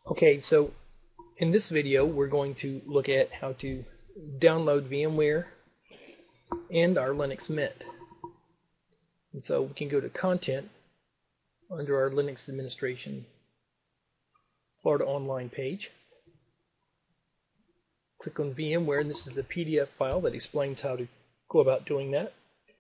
Okay, so in this video we're going to look at how to download VMware and our Linux Mint. And so we can go to Content under our Linux Administration Florida Online page. Click on VMware, and this is the PDF file that explains how to go about doing that.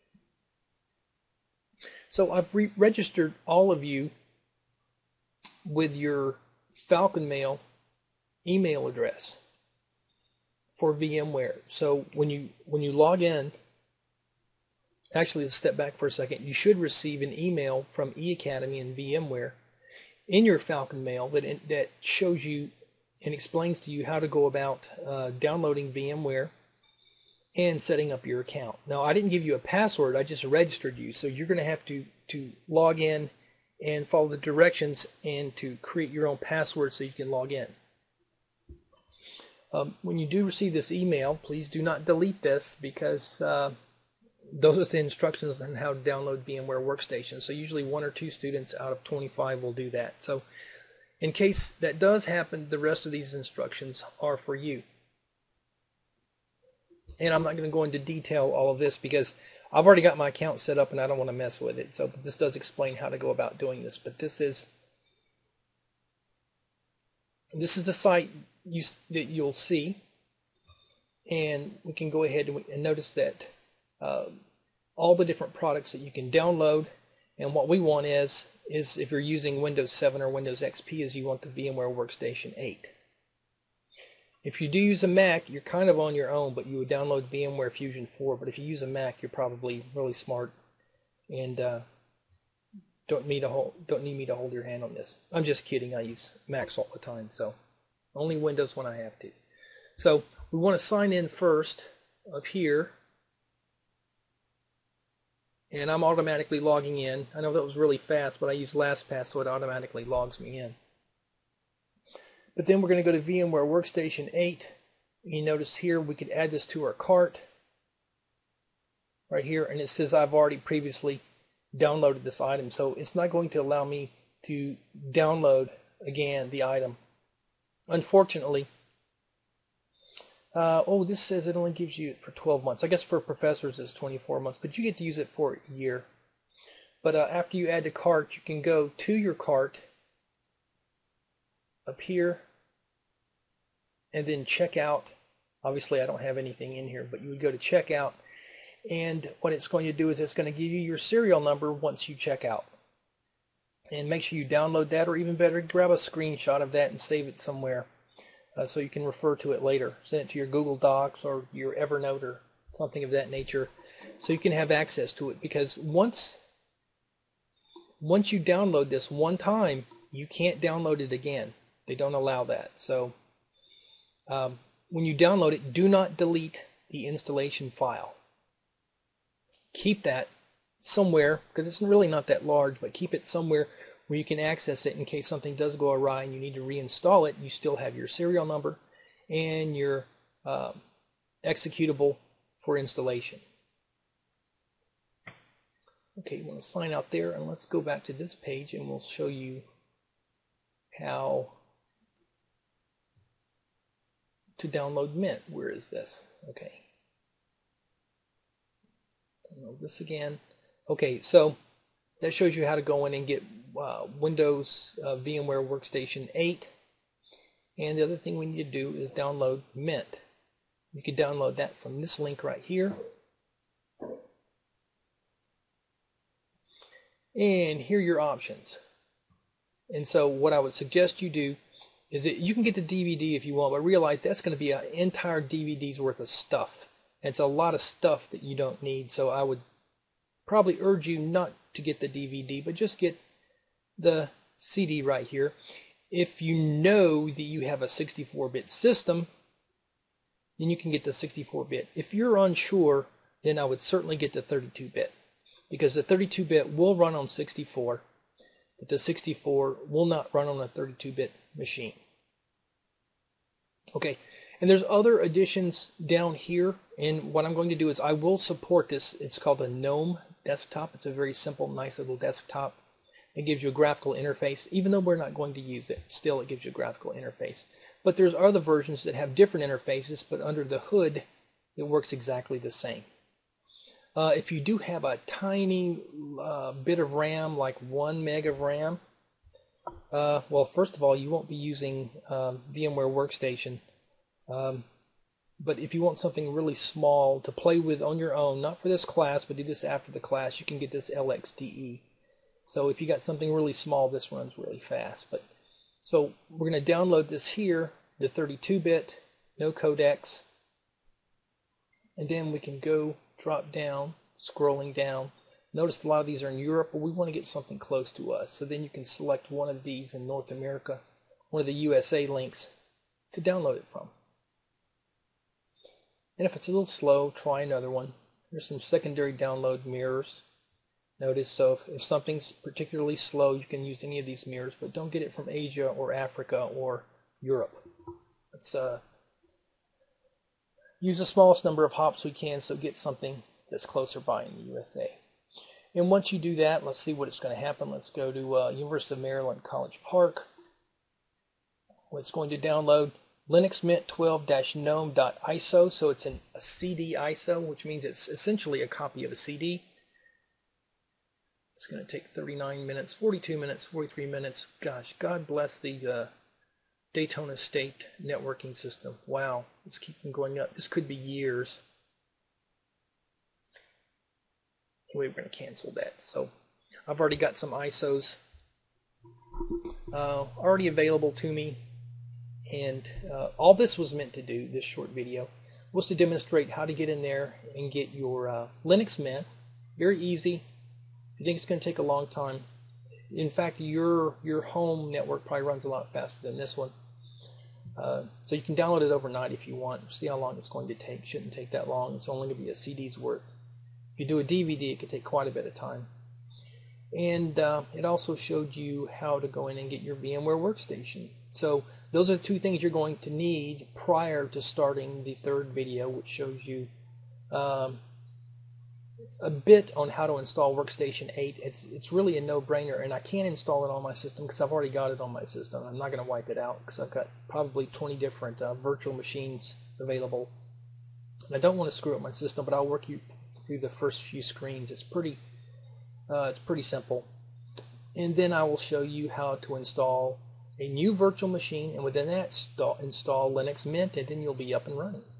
So I've registered all of you with your Falcon Mail email address for VMware. So when you log in, actually let's step back for a second, you should receive an email from eAcademy and VMware in your Falcon Mail that shows you and explains to you how to go about downloading VMware and setting up your account. Now, I didn't give you a password, I just registered you, so you're going to have to log in and follow the directions and to create your own password so you can log in. When you do receive this email, please do not delete this, because those are the instructions on how to download VMware Workstation. So usually 1 or 2 students out of 25 will do that. So in case that does happen, the rest of these instructions are for you. And I'm not going to go into detail all of this because I've already got my account set up and I don't want to mess with it. So this does explain how to go about doing this. But this is the site that you'll see. And we can go ahead and notice that all the different products that you can download. And what we want is if you're using Windows 7 or Windows XP, is you want the VMware Workstation 8. If you do use a Mac, you're kind of on your own, but you would download VMware Fusion 4. But if you use a Mac, you're probably really smart and don't need me to hold your hand on this. I'm just kidding. I use Macs all the time, so only Windows when I have to. So we want to sign in first up here. And I'm automatically logging in. I know that was really fast, but I use LastPass, so it automatically logs me in. But then we're going to go to VMware Workstation 8. You notice here we could add this to our cart right here, and it says I've already previously downloaded this item, so it's not going to allow me to download again the item. Unfortunately, this says it only gives you it for 12 months. I guess for professors it's 24 months, but you get to use it for a year. But after you add to cart, you can go to your cart up here and then check out. Obviously I don't have anything in here, but you would go to checkout, and what it's going to do is it's going to give you your serial number once you check out. And make sure you download that, or even better, grab a screenshot of that and save it somewhere so you can refer to it later. Send it to your Google Docs or your Evernote or something of that nature so you can have access to it, because once you download this one time, you can't download it again. They don't allow that. So when you download it, do not delete the installation file. Keep that somewhere, because it's really not that large, but keep it somewhere where you can access it in case something does go awry and you need to reinstall it. You still have your serial number and your executable for installation. Okay, you want to sign out there, and let's go back to this page and we'll show you how to download Mint. Where is this? Okay. Download this again. Okay, so that shows you how to go in and get Windows VMware Workstation 8. And the other thing we need to do is download Mint. You can download that from this link right here. And here are your options. And so what I would suggest you do is that you can get the DVD if you want, but realize that's going to be an entire DVD's worth of stuff. And it's a lot of stuff that you don't need, so I would probably urge you not to get the DVD, but just get the CD right here. If you know that you have a 64-bit system, then you can get the 64-bit. If you're unsure, then I would certainly get the 32-bit, because the 32-bit will run on 64, but the 64 will not run on a 32-bit machine. Okay, and there's other additions down here, and what I'm going to do is I will support this. It's called a GNOME desktop. It's a very simple, nice little desktop It gives you a graphical interface. Even though we're not going to use it, still it gives you a graphical interface. But there's other versions that have different interfaces, but under the hood, it works exactly the same. If you do have a tiny bit of RAM, like 1 meg of RAM, well, first of all, you won't be using VMware Workstation. But if you want something really small to play with on your own, not for this class, but do this after the class, you can get this LXDE. So if you got something really small, this runs really fast. So we're going to download this here, the 32-bit, no codecs. And then we can go drop down, scrolling down. Notice a lot of these are in Europe, but we want to get something close to us. So then you can select one of these in North America, one of the USA links to download it from. And if it's a little slow, try another one. There's some secondary download mirrors. Notice, so if something's particularly slow, you can use any of these mirrors, but don't get it from Asia or Africa or Europe. Let's use the smallest number of hops we can, so get something that's closer by in the USA. And once you do that, let's see what it's going to happen. Let's go to University of Maryland, College Park. It's going to download Linux Mint 12-gnome.iso, so it's a CD ISO, which means it's essentially a copy of a CD. It's going to take 39 minutes, 42 minutes, 43 minutes. Gosh, God bless the Daytona State networking system. Wow, let's keep them going up. This could be years. Anyway, we're going to cancel that. So I've already got some ISOs already available to me. And all this was meant to do, this short video, was to demonstrate how to get in there and get your Linux Mint. Very easy. If you think it's going to take a long time, in fact, your home network probably runs a lot faster than this one. So you can download it overnight if you want. See how long it's going to take. It shouldn't take that long. It's only going to be a CD's worth. If you do a DVD, it could take quite a bit of time. And it also showed you how to go in and get your VMware Workstation. So those are the two things you're going to need prior to starting the third video, which shows you a bit on how to install Workstation 8. It's really a no-brainer, and I can't install it on my system because I've already got it on my system. I'm not going to wipe it out because I've got probably 20 different virtual machines available. And I don't want to screw up my system, but I'll work you through the first few screens. It's pretty simple. And then I will show you how to install a new virtual machine, and within that install Linux Mint, and then you'll be up and running.